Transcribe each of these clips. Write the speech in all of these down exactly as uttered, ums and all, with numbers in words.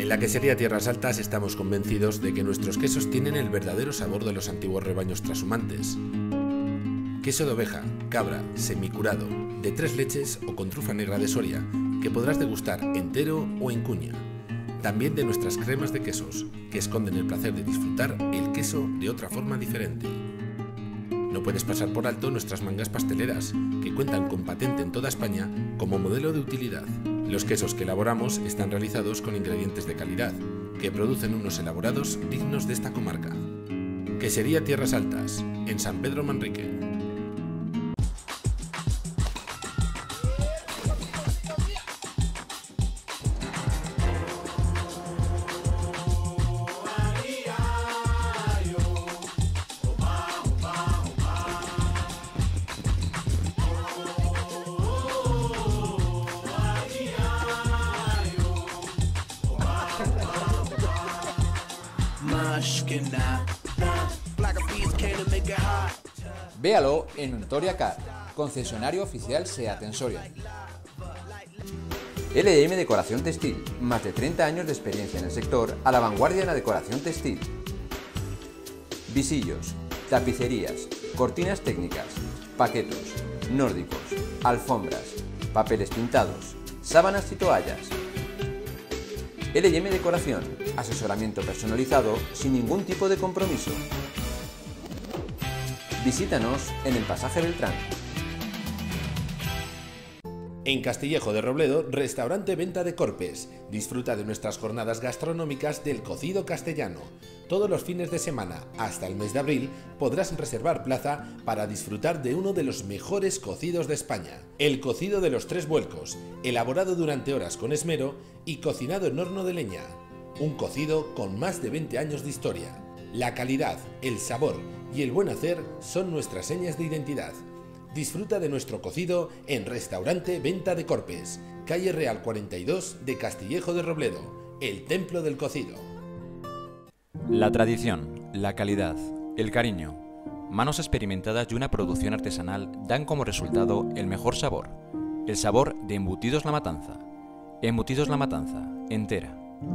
En la quesería Tierras Altas estamos convencidos de que nuestros quesos tienen el verdadero sabor de los antiguos rebaños trashumantes. Queso de oveja, cabra, semicurado, de tres leches o con trufa negra de Soria, que podrás degustar entero o en cuña. También de nuestras cremas de quesos, que esconden el placer de disfrutar el queso de otra forma diferente. No puedes pasar por alto nuestras mangas pasteleras, que cuentan con patente en toda España como modelo de utilidad. Los quesos que elaboramos están realizados con ingredientes de calidad, que producen unos elaborados dignos de esta comarca. Quesería Tierras Altas, en San Pedro Manrique. Véalo en Notoria Car, concesionario oficial SEAT en Soria. L y M Decoración Textil, más de treinta años de experiencia en el sector, a la vanguardia en la decoración textil. Visillos, tapicerías, cortinas técnicas, paquetos, nórdicos, alfombras, papeles pintados, sábanas y toallas. L y M Decoración, asesoramiento personalizado sin ningún tipo de compromiso. Visítanos en el Pasaje Beltrán. En Castillejo de Robledo, restaurante Venta de Corpes. Disfruta de nuestras jornadas gastronómicas del cocido castellano. Todos los fines de semana, hasta el mes de abril, podrás reservar plaza para disfrutar de uno de los mejores cocidos de España. El cocido de los tres vuelcos, elaborado durante horas con esmero y cocinado en horno de leña. Un cocido con más de veinte años de historia. La calidad, el sabor y el buen hacer son nuestras señas de identidad. Disfruta de nuestro cocido en Restaurante Venta de Corpes, calle Real cuarenta y dos de Castillejo de Robledo, el templo del cocido. La tradición, la calidad, el cariño, manos experimentadas y una producción artesanal dan como resultado el mejor sabor, el sabor de Embutidos La Matanza. Embutidos La Matanza, entera.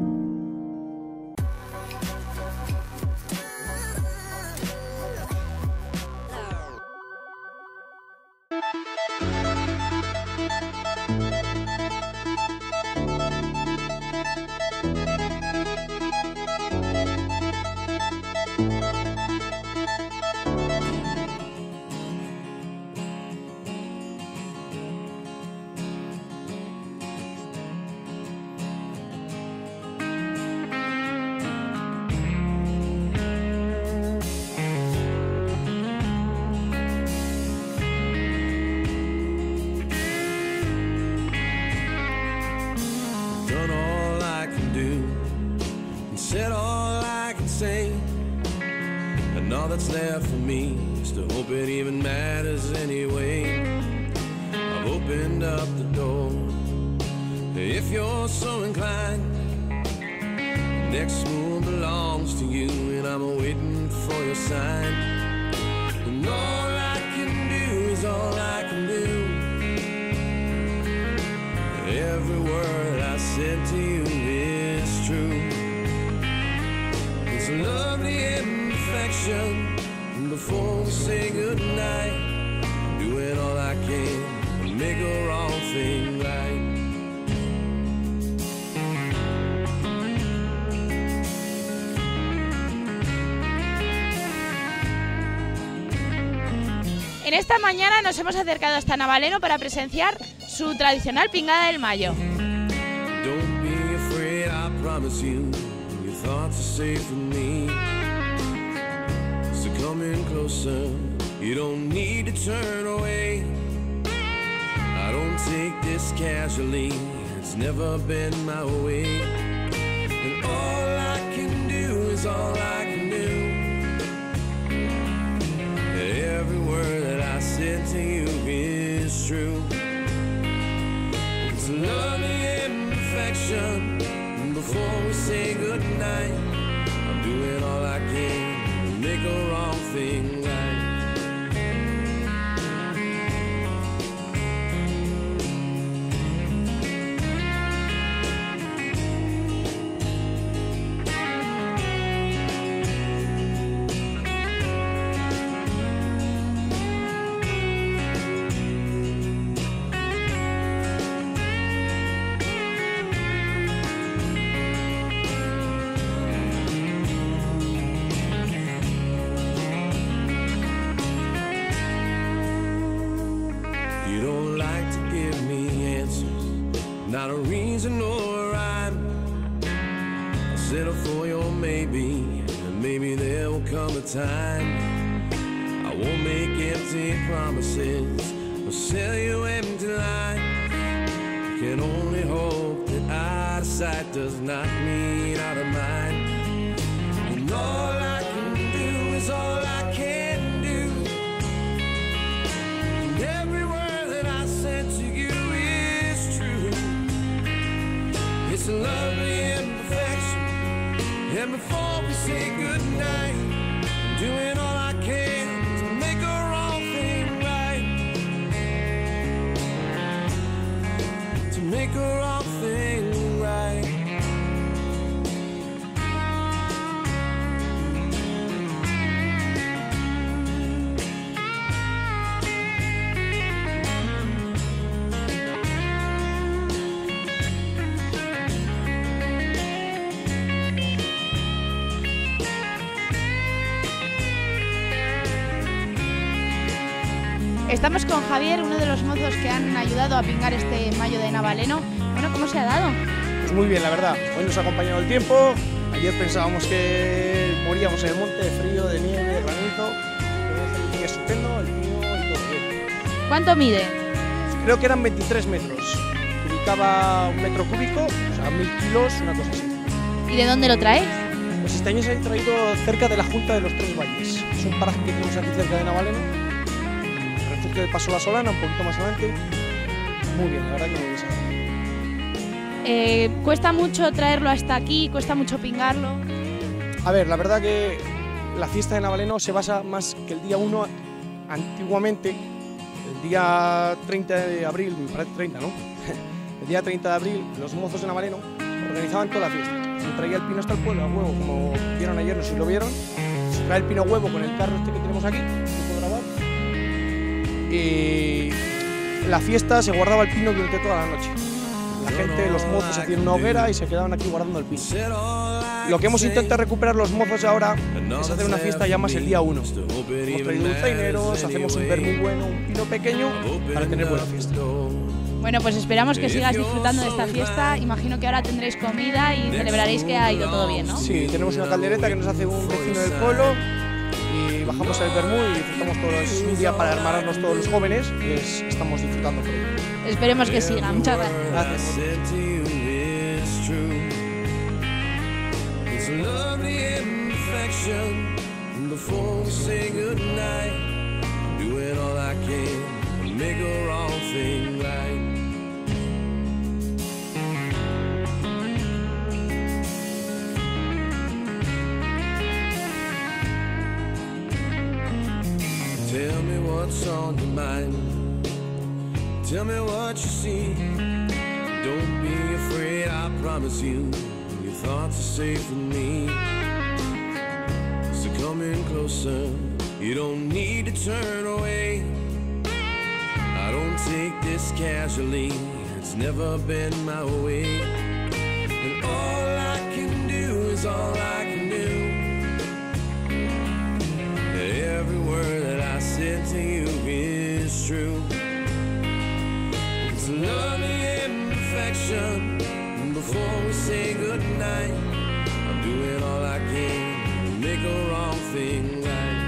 Said all I can say, and all that's left for me is to hope it even matters anyway. I've opened up the door, if you're so inclined. Next move belongs to you, and I'm waiting for your sign. And all I can do is all I can do. Every word I said to you is true. It's lovely imperfection. Before we say goodnight, I'm doing all I can to make a wrong thing right. En esta mañana nos hemos acercado hasta Navaleno para presenciar su tradicional pingada del mayo. Don't be afraid, I promise you. Thoughts are safe for me, so come in closer. You don't need to turn away. I don't take this casually. It's never been my way. And all I can do is all I can do. Every word that I said to you is true. It's lovely imperfection. Before we say goodnight, I'm doing all I can to make a wrong thing right. settle for your maybe, and maybe there will come a time I won't make empty promises or sell you empty lies. I can only hope that out of sight does not mean out of mind. And all I can do is all I can do. And every word that I said to you is true. It's a lovely imperfection. And before we say goodnight, I'm doing all I can to make a wrong thing right. To make a wrong thing right. Estamos con Javier, uno de los mozos que han ayudado a pingar este mayo de Navaleno. Bueno, ¿cómo se ha dado? Pues muy bien, la verdad. Hoy nos ha acompañado el tiempo. Ayer pensábamos que moríamos en el monte de frío, de nieve, de granizo. Pero el día estupendo, el pino y todo bien. ¿Cuánto mide? Creo que eran veintitrés metros. Ubicaba un metro cúbico, o sea, mil kilos, una cosa así. ¿Y de dónde lo traéis? Pues este año se ha traído cerca de la Junta de los Tres Valles. Es un paraje que tenemos aquí cerca de Navaleno. De Paso la Solana, un poquito más adelante. Muy bien, la verdad que muy bien. Eh, ¿Cuesta mucho traerlo hasta aquí? ¿Cuesta mucho pingarlo? A ver, la verdad que la fiesta de Navaleno se basa más que el día uno. Antiguamente, el día treinta de abril, me parece treinta, ¿no? El día treinta de abril, los mozos de Navaleno organizaban toda la fiesta. Se traía el pino hasta el pueblo, a huevo, como vieron ayer, no sé si lo vieron. Se trae el pino a huevo con el carro este que tenemos aquí, que puedo grabar. Y la fiesta se guardaba el pino durante toda la noche. La gente, los mozos hacían una hoguera y se quedaban aquí guardando el pino. Lo que hemos intentado recuperar los mozos ahora es hacer una fiesta ya más el día uno. Hemos traído dulzaineros, hacemos un vermú bueno, un pino pequeño para tener buena fiesta. Bueno, pues esperamos que sigas disfrutando de esta fiesta. Imagino que ahora tendréis comida y celebraréis que ha ido todo bien, ¿no? Sí, tenemos una caldereta que nos hace un vecino del pueblo. Y bajamos el vermú y disfrutamos todos. Es un día para hermanarnos todos los jóvenes y es, estamos disfrutando todo. Esperemos que siga. Muchas gracias. Gracias. Tell me what's on your mind. Tell me what you see. Don't be afraid, I promise you. Your thoughts are safe with me. So come in closer. You don't need to turn away. I don't take this casually. It's never been my way. And all I can do is all I can do. Every word that I said to you is true. It's lovely imperfection. And before we say goodnight, I'm doing all I can to make a wrong thing right.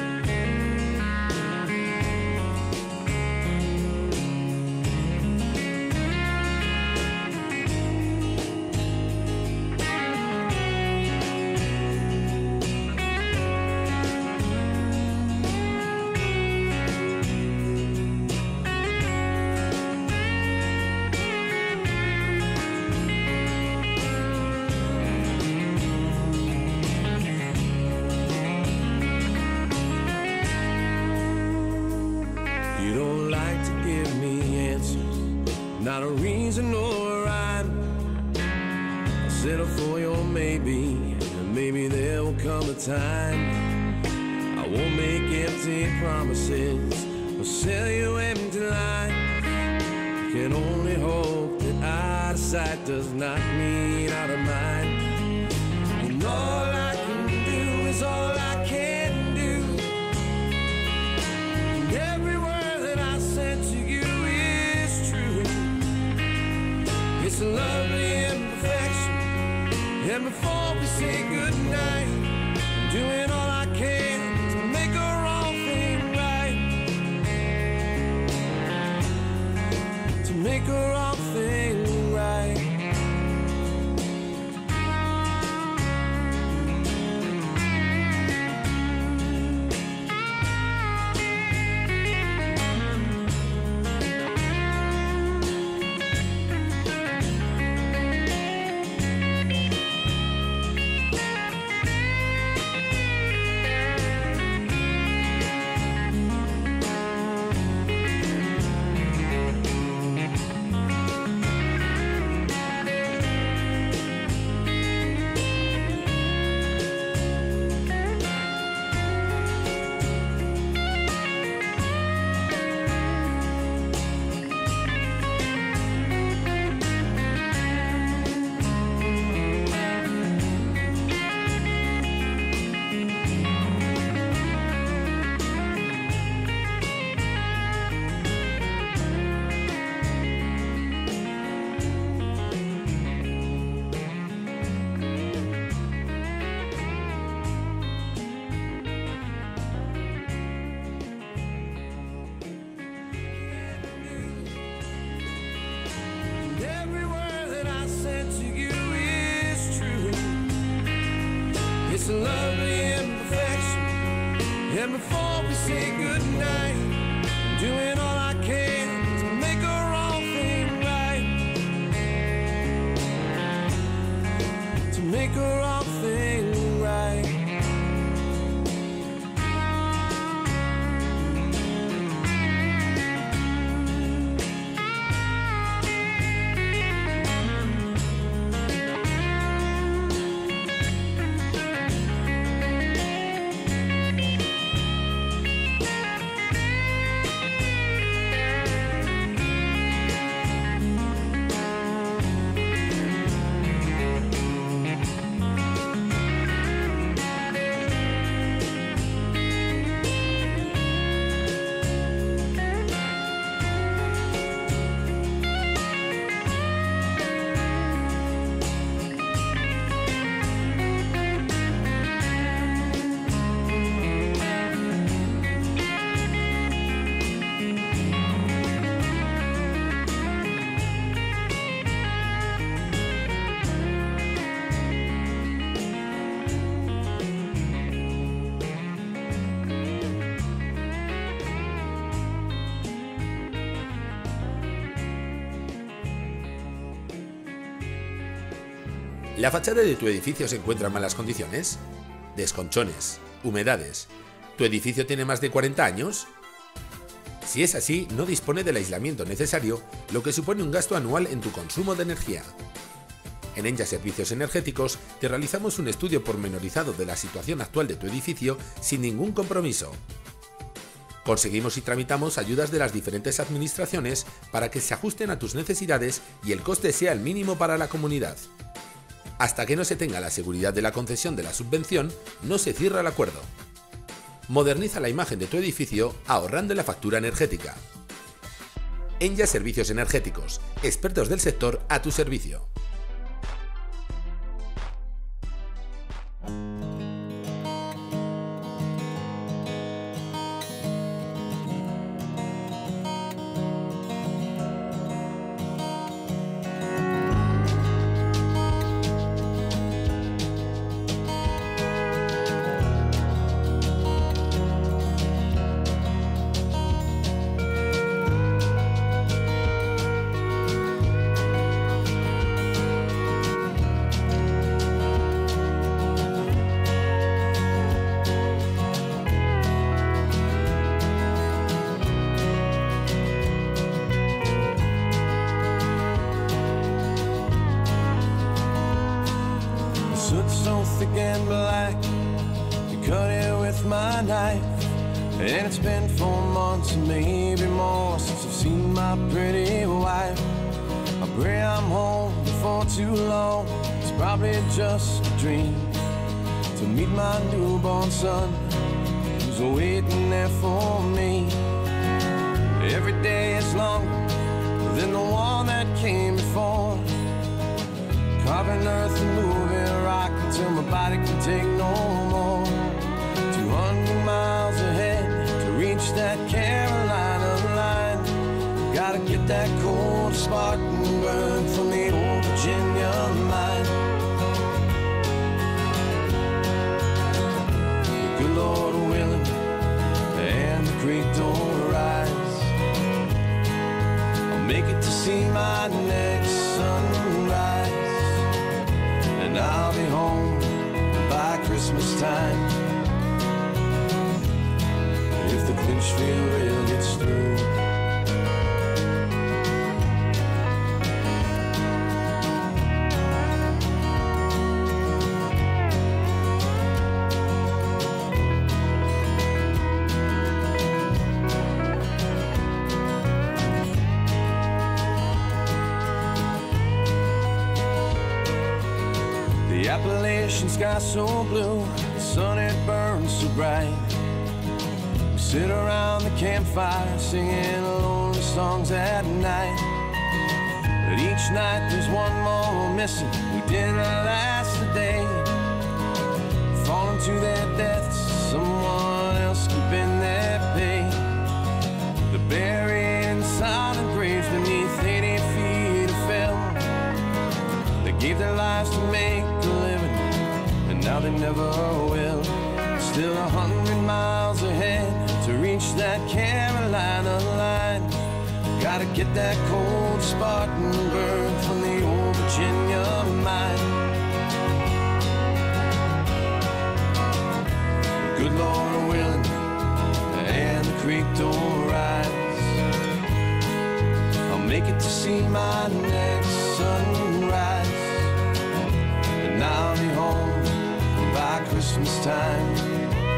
You don't like to give me answers, not a reason or a rhyme. I'll settle for your maybe, and maybe there will come a time I won't make empty promises or sell you empty lies. I can only hope that out of sight does not mean out of mind. And all I can do is all I can do. And every word that I said to you is true. It's a lovely imperfection. And before say goodnight. I'm doing all I can to make a wrong thing right. To make a wrong thing right. It's a lovely imperfection. And before we say goodnight, I'm doing all I can to make a wrong thing right. To make a wrong thing right. ¿La fachada de tu edificio se encuentra en malas condiciones? Desconchones, humedades. ¿Tu edificio tiene más de cuarenta años? Si es así, no dispone del aislamiento necesario, lo que supone un gasto anual en tu consumo de energía. En Enya Servicios Energéticos te realizamos un estudio pormenorizado de la situación actual de tu edificio sin ningún compromiso. Conseguimos y tramitamos ayudas de las diferentes administraciones para que se ajusten a tus necesidades y el coste sea el mínimo para la comunidad. Hasta que no se tenga la seguridad de la concesión de la subvención, no se cierra el acuerdo. Moderniza la imagen de tu edificio ahorrando en la factura energética. Enya Servicios Energéticos, expertos del sector a tu servicio. So thick and black, you cut it with my knife. And it's been four months, maybe more, since I've seen my pretty wife. I pray I'm home before too long. It's probably just a dream to meet my newborn son, who's waiting there for me. Every day is longer than the one that came before, carving earth and moving rock. until my body can take no more. Two hundred miles ahead to reach that Carolina line. Gotta get that cold Spartan burn from the old Virginia mine. Good Lord willing, and the creek don't rise, I'll make it to see my next sunrise, and I'll be home by Christmas time. If the Clinchfield rail gets through. The Appalachian sky so blue, the sun it burns so bright. We sit around the campfire singing lonely songs at night. But each night there's one more missing who didn't last a day, falling to their deaths, someone else keeping their pay. They're buried in silent graves beneath eighty feet of film. They gave their lives to make a living, and now they never will. Still a hundred miles ahead to reach that Carolina line. Gotta get that cold Spartan burn from the old Virginia mine. Good Lord willing, and the creek don't rise, I'll make it to see my next sunrise, and I'll be home by Christmas time.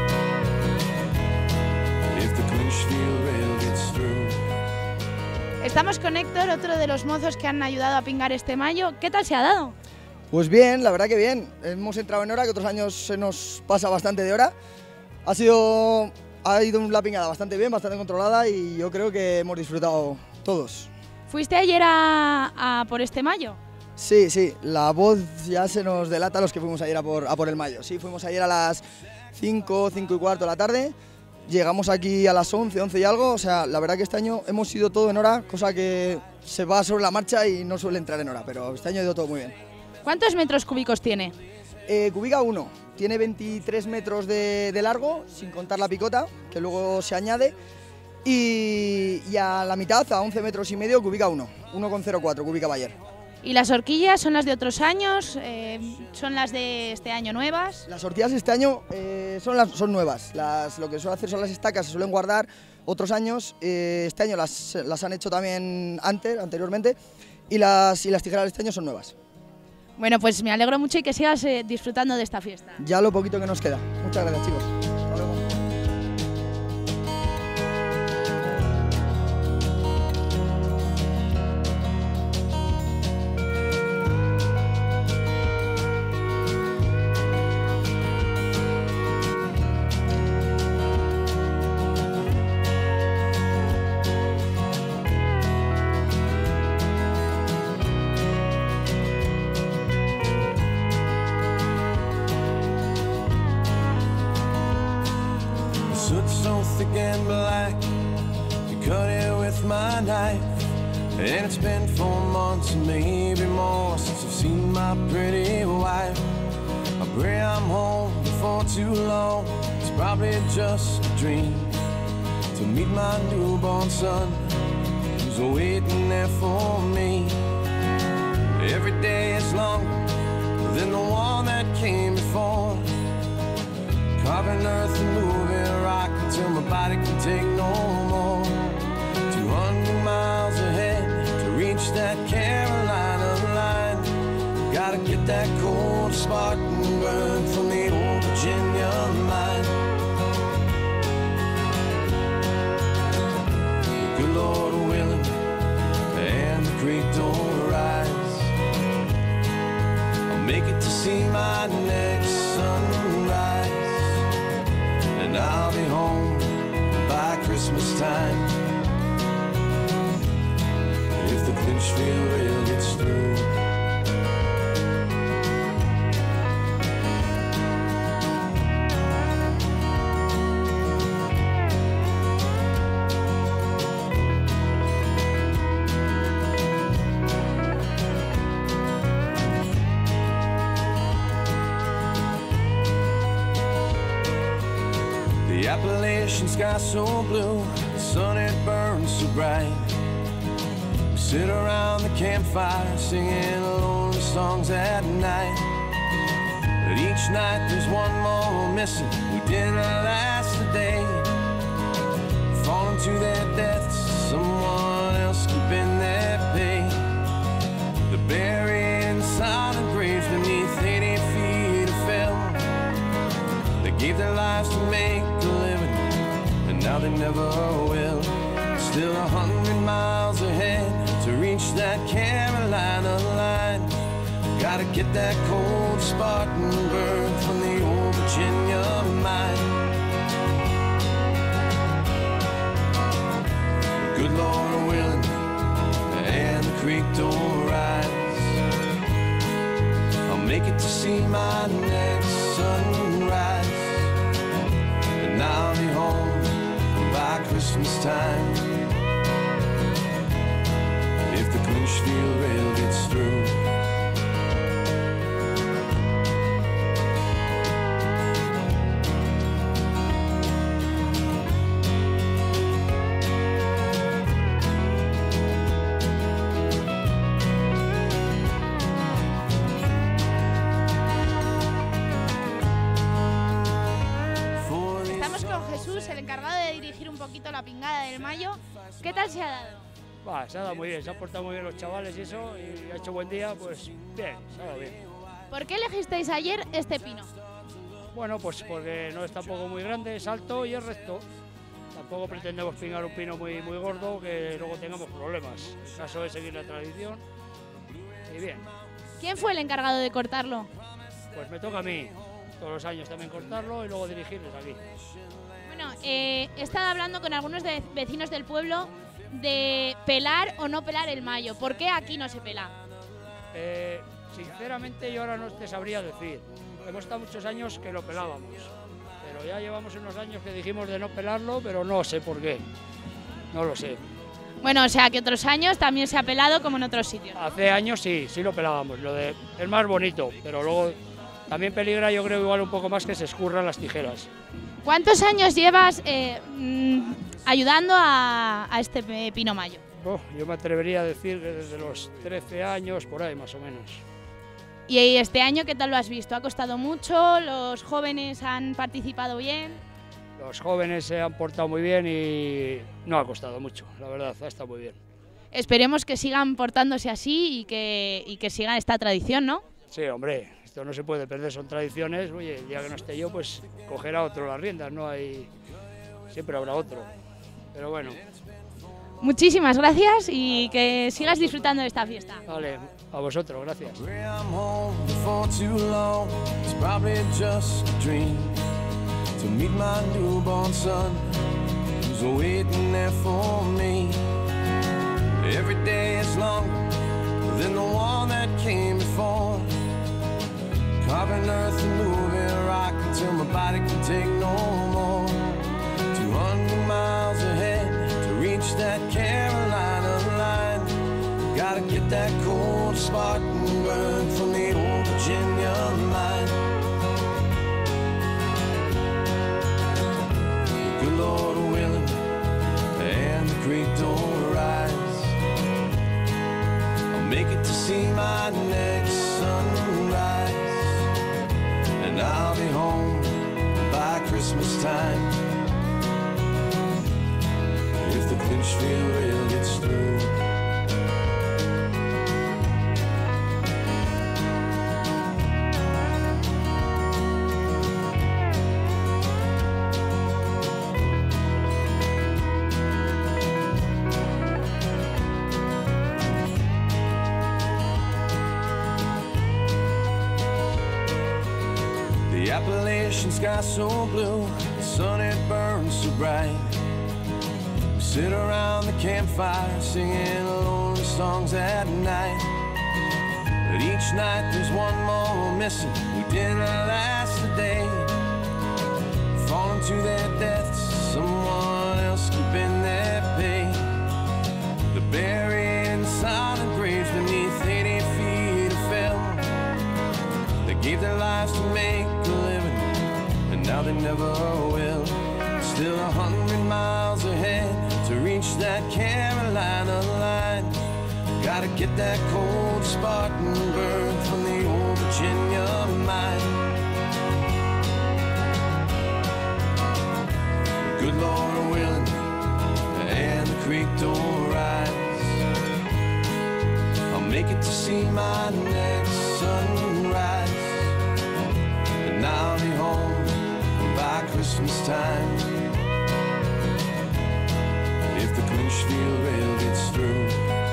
If the Clinchfield rail gets through. Estamos con Héctor, otro de los mozos que han ayudado a pingar este mayo. ¿Qué tal se ha dado? Pues bien, la verdad que bien. Hemos entrado en hora, que otros años se nos pasa bastante de hora. Ha sido, ha ido la pingada bastante bien, bastante controlada, y yo creo que hemos disfrutado todos. ¿Fuiste ayer a, a por este mayo? Sí, sí, la voz ya se nos delata a los que fuimos ayer a por, a por el mayo. Sí, fuimos ayer a las cinco, cinco y cuarto de la tarde. Llegamos aquí a las once, once y algo, o sea, la verdad que este año hemos ido todo en hora, cosa que se va sobre la marcha y no suele entrar en hora, pero este año ha ido todo muy bien. ¿Cuántos metros cúbicos tiene? Eh, Cubica uno, tiene veintitrés metros de, de largo, sin contar la picota, que luego se añade, y, y a la mitad, a once metros y medio, Cubica uno, uno coma cero cuatro, Cubica Bayer. ¿Y las horquillas son las de otros años? Eh, ¿Son las de este año nuevas? Las horquillas este año eh, son, las, son nuevas. Las, lo que suele hacer son las estacas, se suelen guardar otros años. Eh, este año las, las han hecho también antes, anteriormente, y las, y las tijeras este año son nuevas. Bueno, pues me alegro mucho y que sigas eh, disfrutando de esta fiesta. Ya lo poquito que nos queda. Muchas gracias, chicos. Hasta luego. So thick and black, you cut it with my knife, and it's been four months, maybe more, since I've seen my pretty wife. I pray I'm home before too long. It's probably just a dream to meet my newborn son, who's waiting there for me. Every day is longer than the one that came before, carving earth and moving rock until my body can take no more. Two hundred miles ahead to reach that Carolina line. Gotta get that cold Spartan burn from the old Virginia mine. Good Lord willing, and the creek don't rise, I'll make it to see my next sunrise, and I'll be home by Christmas time. If the Clinchfield rail gets through. Appalachian sky so blue, the sun it burns so bright. We sit around the campfire singing lonely songs at night. But each night there's one more missing who didn't last a day. Falling to their deaths, someone else keeping their pay. They're buried in silent graves beneath eighty feet of film. They gave their lives to make a living, and now they never will. Still a hundred miles ahead to reach that Carolina line. Gotta get that cold Spartan bird from the old Virginia mine. Good Lord willing, and the creek don't rise, I'll make it to see my next sunrise. And I'll be home by Christmas time, if the Clinchfield rail gets through. La pingada del Mayo, ¿qué tal se ha dado? Bah, se ha dado muy bien, se han portado muy bien los chavales y eso, y ha hecho buen día, pues bien, se ha dado bien. ¿Por qué elegisteis ayer este pino? Bueno, pues porque no es tampoco muy grande, es alto y es recto. Tampoco pretendemos pingar un pino muy, muy gordo que luego tengamos problemas. El caso es seguir la tradición y bien. ¿Quién fue el encargado de cortarlo? Pues me toca a mí, todos los años también cortarlo y luego dirigirles aquí. Bueno, eh, he estado hablando con algunos de vecinos del pueblo de pelar o no pelar el mayo. ¿Por qué aquí no se pela? Eh, sinceramente yo ahora no te sabría decir. Hemos estado muchos años que lo pelábamos, pero ya llevamos unos años que dijimos de no pelarlo, pero no sé por qué. No lo sé. Bueno, o sea que otros años también se ha pelado como en otros sitios, ¿no? Hace años sí, sí lo pelábamos. Lo de, es más bonito, pero luego también peligra, yo creo, igual un poco más que se escurran las tijeras. ¿Cuántos años llevas eh, mmm, ayudando a, a este pino mayo? Oh, yo me atrevería a decir que desde los trece años, por ahí más o menos. ¿Y este año qué tal lo has visto? ¿Ha costado mucho? ¿Los jóvenes han participado bien? Los jóvenes se han portado muy bien y no ha costado mucho, la verdad, ha estado muy bien. Esperemos que sigan portándose así y que, y que sigan esta tradición, ¿no? Sí, hombre, esto no se puede perder, son tradiciones. Oye, el día que no esté yo, pues cogerá otro las riendas, no hay... siempre habrá otro, pero bueno. Muchísimas gracias y que sigas disfrutando de esta fiesta. Vale, a vosotros, gracias. To meet my newborn son, who's waiting there for me. Every day is longer than the one that came before. Carving earth and moving rock until my body can take no more. Two hundred miles ahead to reach that Carolina line. Gotta get that cold Spartan bird from the old Virginia mine. Good Lord willing, and the creek don't rise, I'll make it to see my next sunrise. And I'll be home by Christmas time, if the Clinchfield rail gets through. The Appalachian sky so blue, the sun it burns so bright. We sit around the campfire singing lonely songs at night. But each night there's one more missing who didn't last a day. Falling to their deaths, someone else keeping their pay. They're buried in silent graves beneath eighty feet of film. They gave their lives to make a living, and now they never will. Still a hundred miles ahead to reach that Carolina line. Gotta get that cold Spartanburg from the old Virginia mine. Good Lord willing, and the creek don't rise, I'll make it to see my next sunrise. And I'll be home by Christmas time, if the Clinchfield Rail gets through.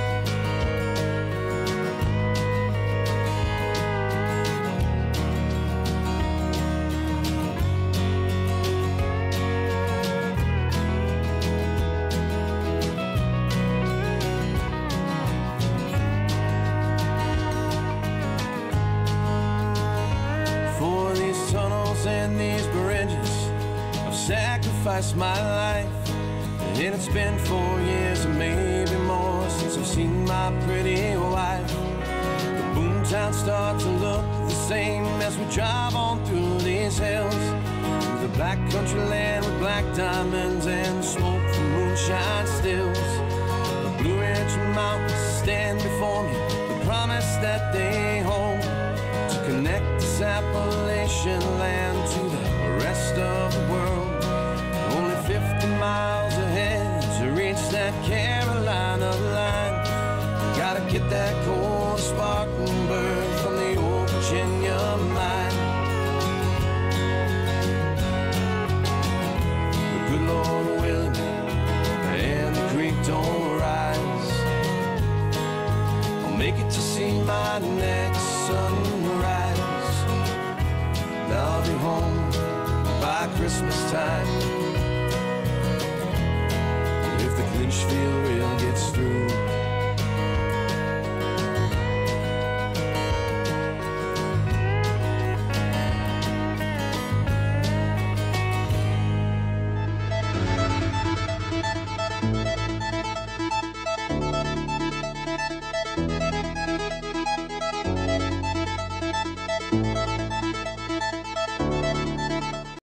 For these tunnels and these bridges, I've sacrificed my life. And it's been four years or maybe more since I've seen my pretty wife. The boomtown starts to look the same as we drive on through these hills. The black country land with black diamonds and smoke from moonshine stills. The Blue Ridge Mountains stand before me, the promise that they hold to connect this Appalachian land to the rest of the world. Only fifty miles ahead to reach that Carolina line. Gotta get that cold Spartanburg from the old Virginia mine. The good Lord willing, and the creek don't rise, I'll make it to see my next sunrise. And I'll be home by Christmas time, if the Clinchfield Rail gets through.